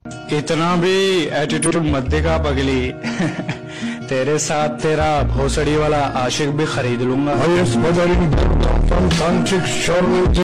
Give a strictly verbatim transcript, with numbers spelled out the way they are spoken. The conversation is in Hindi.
इतना भी एटीट्यूड मत दिखा पगली। तेरे साथ तेरा भोसड़ी वाला आशिक भी खरीद लूंगा।